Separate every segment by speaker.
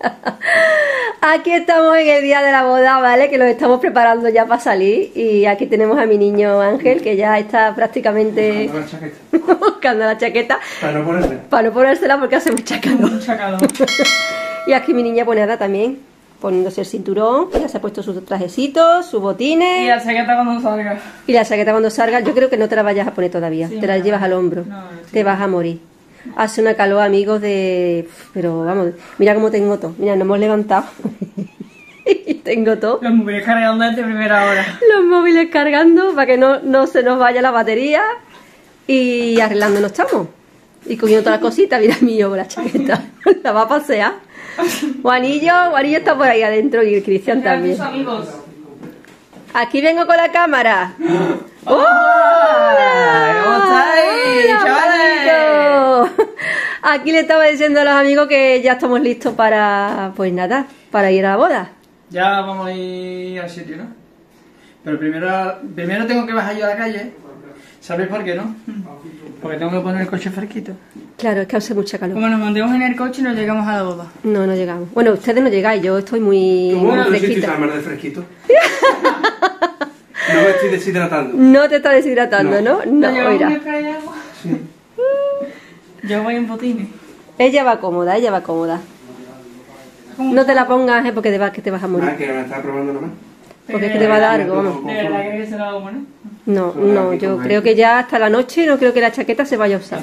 Speaker 1: Aquí estamos en el día de la boda, ¿vale? Que los estamos preparando ya para salir. Y aquí tenemos a mi niño Ángel, que ya está prácticamente buscando la chaqueta.
Speaker 2: Para no ponérsela.
Speaker 1: Para no ponérsela porque hace mucha calor.
Speaker 3: Mucha calor.
Speaker 1: Y aquí mi niña Poneda también, poniéndose el cinturón. Ya se ha puesto sus trajecitos, sus botines.
Speaker 3: Y la chaqueta cuando salga.
Speaker 1: Y la chaqueta cuando salga, yo creo que no te la vayas a poner todavía.
Speaker 3: Sí,
Speaker 1: te la llevas al hombro.
Speaker 3: No,
Speaker 1: te vas a morir. Hace una calor, amigos, de... Pero vamos, mira cómo tengo todo. Mira, nos hemos levantado. Y tengo todo.
Speaker 3: Los móviles cargando desde primera hora.
Speaker 1: Los móviles cargando para que no se nos vaya la batería. Y arreglándonos estamos. Y cogiendo todas las cositas. Mira mío con la chaqueta. La va a pasear. Juanillo está por ahí adentro y el Cristian también.
Speaker 3: Tus amigos.
Speaker 1: Aquí vengo con la cámara.
Speaker 3: ¡Hola! ¿Cómo estáis, chavales?
Speaker 1: Juanito. Aquí le estaba diciendo a los amigos que ya estamos listos para, pues nada, para ir a la boda.
Speaker 3: Ya vamos a ir al sitio, ¿no? Pero primero tengo que bajar yo a la calle. ¿Sabéis por qué, no? Porque tengo que poner el coche fresquito.
Speaker 1: Claro, es que hace mucha calor.
Speaker 3: Como nos montemos en el coche, no llegamos a la boda.
Speaker 1: No llegamos. Bueno, ustedes no llegáis, yo estoy muy
Speaker 2: ¿Cómo? ¿No
Speaker 1: fresquita.
Speaker 2: hiciste más de fresquito? No me estoy deshidratando.
Speaker 1: No te está deshidratando, ¿no?
Speaker 3: ¿No
Speaker 1: No,
Speaker 3: llevamos
Speaker 1: mira.
Speaker 3: un spray de agua?
Speaker 2: Sí.
Speaker 3: Yo voy en botines.
Speaker 1: Ella va cómoda, ella va cómoda. No te la pongas, porque que te vas a morir.
Speaker 2: Ah, que me estaba probando nomás.
Speaker 1: Porque es que te va a dar algo, vamos.
Speaker 3: ¿De verdad crees que se lo hago bueno?
Speaker 1: No, yo creo que ya hasta la noche no creo que la chaqueta se vaya a usar.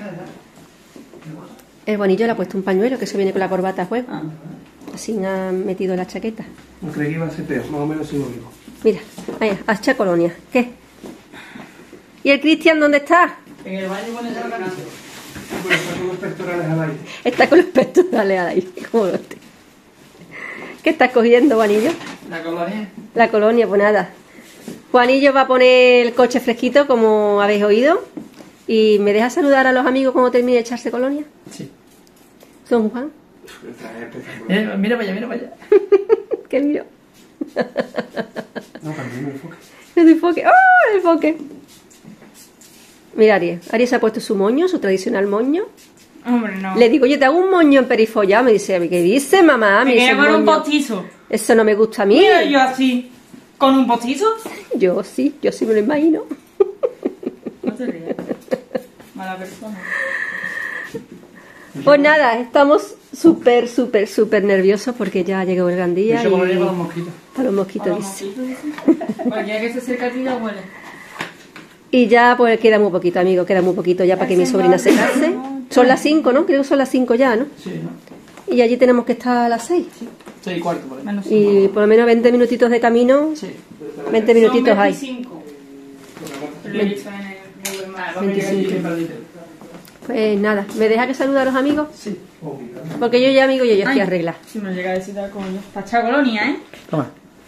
Speaker 1: El Juanillo le ha puesto un pañuelo que se viene con la corbata a juego. Así ha metido la chaqueta.
Speaker 2: No creí que iba a ser peor, más o menos sigo vivo.
Speaker 1: Mira, ahí, hacha colonia. ¿Qué? ¿Y el Cristian dónde está?
Speaker 3: En el baño pones la camisa.
Speaker 2: Bueno, está con los pectorales al aire.
Speaker 1: Está con los pectorales al aire. ¿Cómo lo esté? ¿Qué estás cogiendo, Juanillo?
Speaker 3: La colonia.
Speaker 1: La colonia, pues nada. Juanillo va a poner el coche fresquito, como habéis oído. ¿Y me deja saludar a los amigos cuando termine de echarse colonia?
Speaker 3: Sí.
Speaker 1: Don Juan.
Speaker 3: Mira para allá, mira para allá.
Speaker 1: ¿Qué miro?
Speaker 2: No, cambié el enfoque.
Speaker 1: El enfoque. ¡Oh, el enfoque! Mira, Aries se ha puesto su moño, su tradicional moño.
Speaker 3: Hombre, no.
Speaker 1: Le digo, oye, te hago un moño en perifollado. Me dice, ¿qué dice, mamá?
Speaker 3: Me
Speaker 1: dice,
Speaker 3: quería poner un
Speaker 1: moño.
Speaker 3: postizo.
Speaker 1: Eso no me gusta a mí.
Speaker 3: Mira, yo así. ¿Con un postizo?
Speaker 1: Yo sí me lo imagino.
Speaker 3: No te rías. Mala persona.
Speaker 1: Pues nada, estamos súper nerviosos porque ya llegó el gran día.
Speaker 2: Eso como lo
Speaker 1: Y...
Speaker 2: llevan los mosquitos.
Speaker 1: Para los mosquitos,
Speaker 3: Para los
Speaker 1: dice.
Speaker 3: mosquitos, dice. Cualquiera que se acerque a ti ya huele.
Speaker 1: Y ya pues queda muy poquito, amigo, queda muy poquito ya para que mi sobrina se case. Son las 5, ¿no? Creo que son las 5 ya, ¿no?
Speaker 2: Sí, ¿no?
Speaker 1: Y allí tenemos que estar a las 6.
Speaker 2: 6:15 por ahí.
Speaker 3: Menos
Speaker 1: Y por lo menos 20 minutitos de camino.
Speaker 3: Sí.
Speaker 1: 20 minutitos hay.
Speaker 3: 25. Lo he visto en el Google Maps.
Speaker 1: 25. Pues nada, ¿me deja que salude a los amigos?
Speaker 3: Sí.
Speaker 1: Porque yo ya, amigo, yo ya estoy
Speaker 3: Ay,
Speaker 1: arreglada.
Speaker 3: Si me llega a decir tal como yo. Pacha colonia, ¿eh?
Speaker 2: Toma.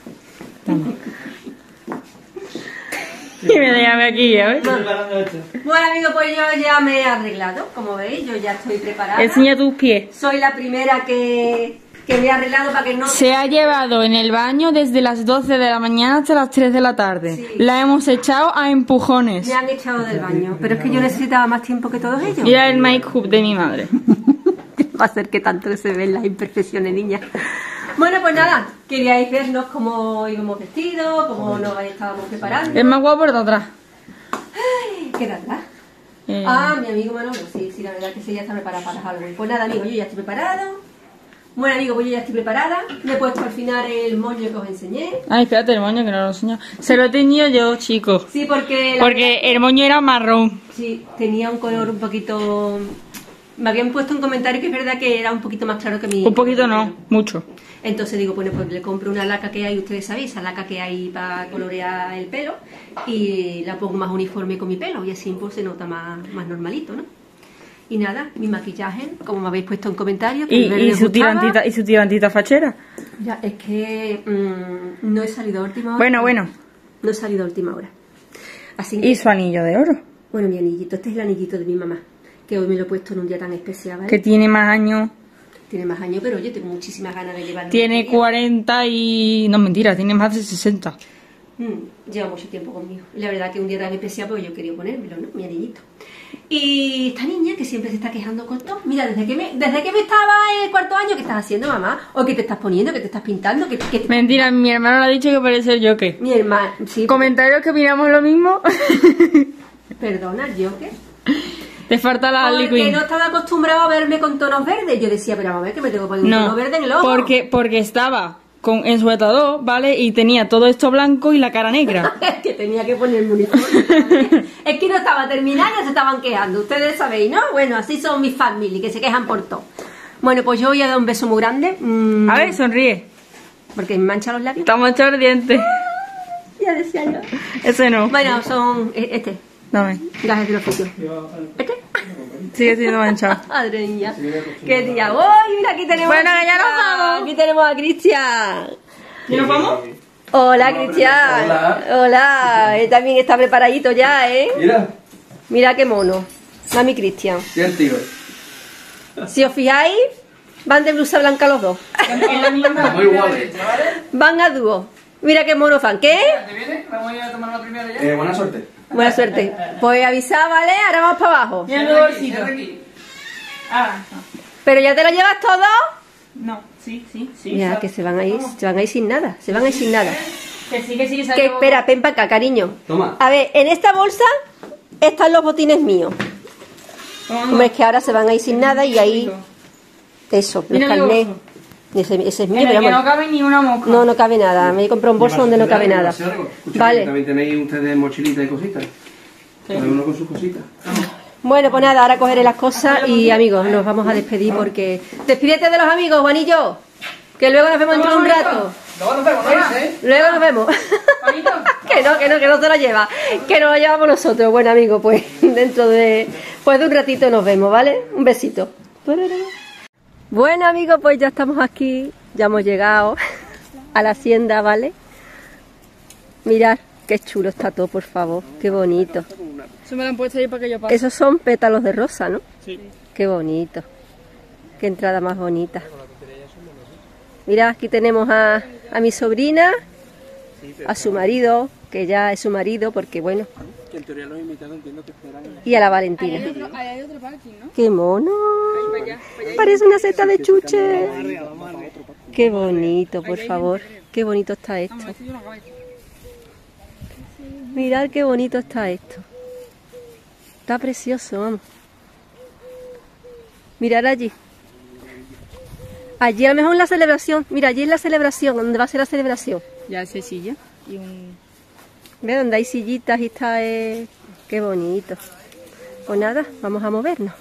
Speaker 3: Y me déjame aquí, ¿eh?
Speaker 1: Bueno, amigo, pues yo ya me he arreglado. Como veis, yo ya estoy preparada.
Speaker 3: Enseña tus pies.
Speaker 1: Soy la primera que me he arreglado para que no...
Speaker 3: Se ha llevado en el baño desde las 12 de la mañana hasta las 3 de la tarde.
Speaker 1: Sí.
Speaker 3: La hemos echado a empujones.
Speaker 1: Me han echado del baño, pero es que yo necesitaba más tiempo que todos ellos.
Speaker 3: Mira el make-up de mi madre.
Speaker 1: Va a ser que tanto que se ven las imperfecciones, niña. Bueno, pues nada, queríais vernos cómo íbamos vestidos, cómo nos estábamos preparando.
Speaker 3: Es más guapo el de atrás.
Speaker 1: ¿Qué tal? Ah, mi amigo Manolo, sí, la verdad que sí, ya está preparado para Halloween. Pues nada, amigo, yo ya estoy preparado. Bueno, amigo, pues yo ya estoy preparada. Me he puesto al final el moño que os enseñé.
Speaker 3: Ay, espérate, el moño que no lo he enseñado. Se lo he teñido yo, chicos.
Speaker 1: Sí, porque...
Speaker 3: Porque el moño era marrón.
Speaker 1: Sí, tenía un color un poquito... Me habían puesto un comentario que es verdad que era un poquito más claro que mi...
Speaker 3: Un poquito no, mucho.
Speaker 1: Entonces digo, bueno, pues le compro una laca que hay, ustedes sabéis, esa laca que hay para colorear el pelo y la pongo más uniforme con mi pelo y así pues se nota más normalito, ¿no? Y nada, mi maquillaje, como me habéis puesto en comentarios, que el verde
Speaker 3: ¿Y
Speaker 1: os
Speaker 3: su
Speaker 1: gustaba.
Speaker 3: tirantita fachera?
Speaker 1: Ya, es que no he salido a última hora.
Speaker 3: Bueno.
Speaker 1: No he salido a última hora. Así que,
Speaker 3: ¿Y su anillo de oro?
Speaker 1: bueno, mi anillito, este es el anillito de mi mamá, que hoy me lo he puesto en un día tan especial, ¿vale?
Speaker 3: Que tiene más años.
Speaker 1: Tiene más años, pero yo tengo muchísimas ganas de llevarlo.
Speaker 3: Tiene 40 y... No, mentira, tiene más de 60.
Speaker 1: Lleva mucho tiempo conmigo. La verdad que un día tan especial, pues yo quería ponérmelo, ¿no? Mi anillito. Y esta niña que siempre se está quejando con todo. Mira, desde que me estaba en el cuarto año, ¿qué estás haciendo, mamá? ¿O qué te estás poniendo? ¿Qué te estás pintando?
Speaker 4: Mentira, mi hermano le ha dicho que parece el Joker.
Speaker 1: Mi hermana, sí.
Speaker 4: ¿Comentarios que opinamos lo mismo?
Speaker 1: Perdona, ¿el Joker?
Speaker 4: Te falta la Harley
Speaker 1: Porque
Speaker 4: Quinn.
Speaker 1: no estaba acostumbrado a verme con tonos verdes. Yo decía, pero vamos a ver que me tengo que poner un tono verde en el ojo.
Speaker 4: Porque estaba en sujetador, ¿vale? Y tenía todo esto blanco y la cara negra.
Speaker 1: Es que tenía que ponerme uniforme, ¿vale? Es que no estaba terminando, se estaban quejando. Ustedes sabéis, ¿no? Bueno, así son mis family, que se quejan por todo. Bueno, pues yo voy a dar un beso muy grande.
Speaker 4: A ver, sonríe.
Speaker 1: Porque me mancha los labios.
Speaker 4: Está manchado el diente.
Speaker 1: Ya decía yo.
Speaker 4: Ese no.
Speaker 1: Bueno, son... Este.
Speaker 4: Dame.
Speaker 1: Gajes de oficio. ¿Este?
Speaker 4: Sigue siendo manchado.
Speaker 1: Madre mía. Qué día. ¡Uy! Mira, aquí tenemos
Speaker 4: Bueno,
Speaker 1: a
Speaker 4: ya nos
Speaker 1: Cristian.
Speaker 4: vamos.
Speaker 1: Aquí tenemos a Cristian.
Speaker 4: ¿Y nos vamos?
Speaker 1: Hola, Cristian.
Speaker 2: Hola.
Speaker 1: Hola. Él también está preparadito ya, ¿eh?
Speaker 2: Mira,
Speaker 1: Mira qué mono. Mami Cristian.
Speaker 2: ya el tío.
Speaker 1: Si os fijáis, van de blusa blanca los dos.
Speaker 2: Muy iguales.
Speaker 1: Van a dúo. Mira qué mono fan. ¿Qué?
Speaker 3: ¿Te viene? Vamos a ir a tomar la primera ya.
Speaker 2: Buena suerte.
Speaker 1: Buena suerte. Pues avisad, ¿vale? Ahora vamos para abajo.
Speaker 4: Mira el bolsito. Ah,
Speaker 1: ¿Pero ya te lo llevas todo?
Speaker 4: no. Sí.
Speaker 1: Mira, que se van a ir sin nada. Se van a ir sin nada.
Speaker 4: Que sí.
Speaker 1: Que espera, ven para acá, cariño.
Speaker 2: Toma.
Speaker 1: A ver, en esta bolsa están los botines míos. Hombre, es que ahora se van a ir sin nada y ahí... Eso, los
Speaker 4: Mira mi
Speaker 1: carnés.
Speaker 4: bolso.
Speaker 1: Ese es mío,
Speaker 4: En el
Speaker 1: pero
Speaker 4: que no
Speaker 1: vamos.
Speaker 4: cabe ni una mosca.
Speaker 1: No cabe nada. Me he comprado un bolso donde no cabe nada. Vale.
Speaker 2: También tenéis ustedes mochilitas y cositas. Cada uno con sus cositas.
Speaker 1: Bueno, pues nada, ahora cogeré las cosas y amigos, nos vamos a despedir porque... Despídete de los amigos, Juanillo. Que luego nos vemos dentro de un rato.
Speaker 3: Luego nos vemos, ¿no?
Speaker 1: Luego nos vemos.
Speaker 3: Juanito.
Speaker 1: que no se lo lleva. Que nos lo llevamos nosotros. Bueno, amigos, pues dentro de... Pues de un ratito nos vemos, ¿vale? Un besito. Bueno, amigos, pues ya estamos aquí. Ya hemos llegado a la hacienda, ¿vale? Mirad, qué chulo está todo, por favor. Qué bonito.
Speaker 4: Eso me lo han puesto ahí para que yo pase.
Speaker 1: Esos son pétalos de rosa, ¿no?
Speaker 4: Sí.
Speaker 1: Qué bonito. Qué entrada más bonita. Mira, aquí tenemos a mi sobrina, a su marido, que ya es su marido, porque bueno,
Speaker 2: Que en teoría los invitados entiendo que esperan.
Speaker 1: y a la Valentina.
Speaker 4: Ahí hay otro parking, ¿no?
Speaker 1: ¡Qué mono! Parece una seta de chuche. ¡Qué bonito, por favor! ¡Qué bonito está esto! Mirad qué bonito está esto. Está precioso, vamos. Mirad allí. Allí a lo mejor la celebración. Mira, allí es la celebración, donde va a ser la celebración.
Speaker 4: Ya ese silla y un...
Speaker 1: ¿Ves? Donde hay sillitas y está... Qué bonito. Pues nada, vamos a movernos.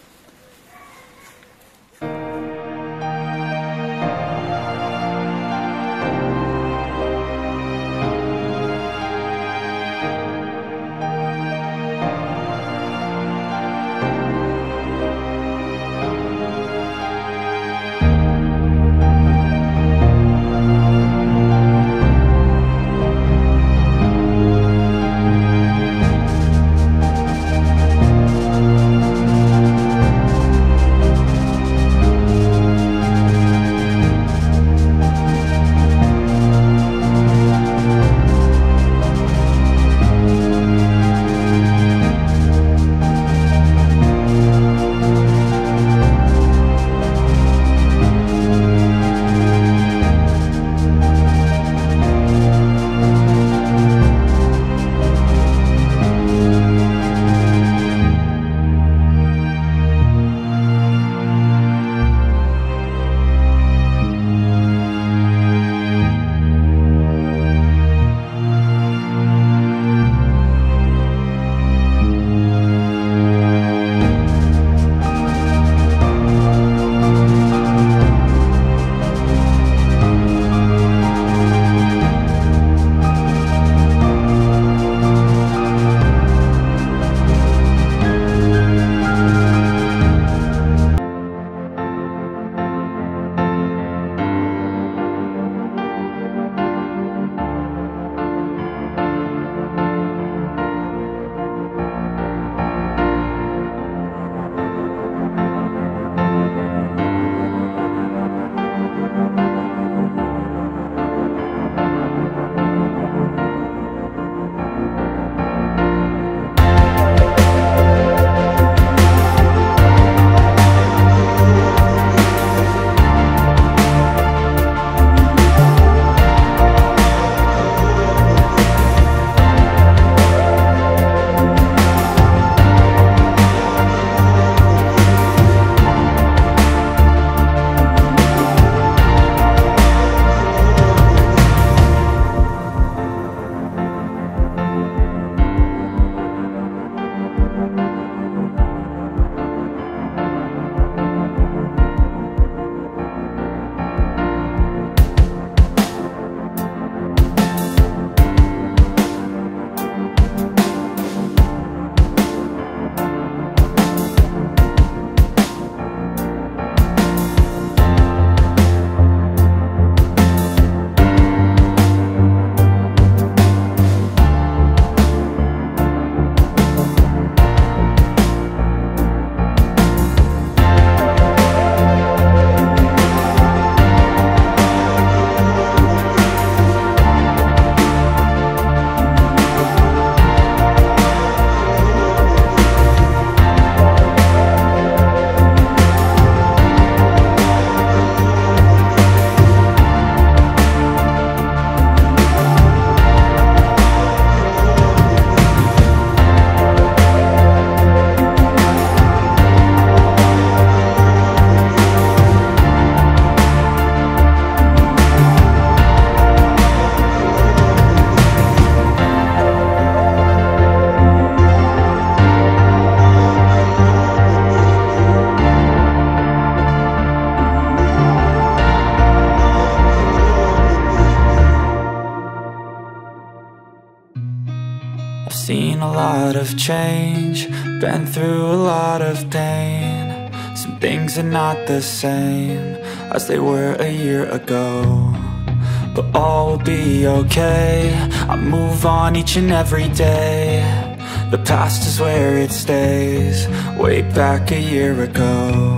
Speaker 5: seen a lot of change, been through a lot of pain. Some things are not the same as they were a year ago, but all will be okay. I move on each and every day. The past is where it stays, way back a year ago.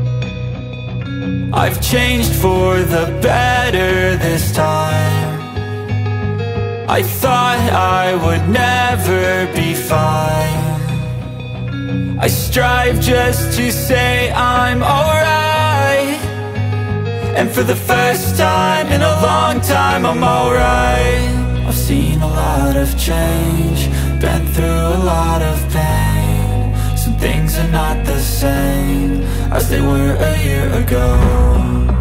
Speaker 5: I've changed for the better this time. I thought I would never be fine. I strive just to say I'm alright, and for the first time in a long time I'm alright. I've seen a lot of change, been through a lot of pain. Some things are not the same as they were a year ago.